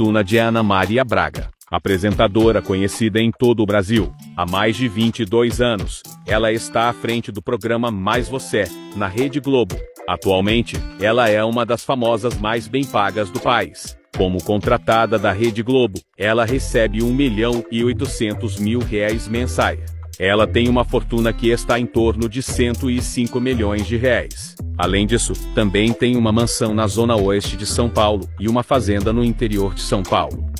fortuna de Ana Maria Braga. Apresentadora conhecida em todo o Brasil, há mais de 22 anos, ela está à frente do programa Mais Você, na Rede Globo. Atualmente, ela é uma das famosas mais bem pagas do país. Como contratada da Rede Globo, ela recebe R$ 1.800.000 mensais. Ela tem uma fortuna que está em torno de R$ 105 milhões. Além disso, também tem uma mansão na zona oeste de São Paulo e uma fazenda no interior de São Paulo.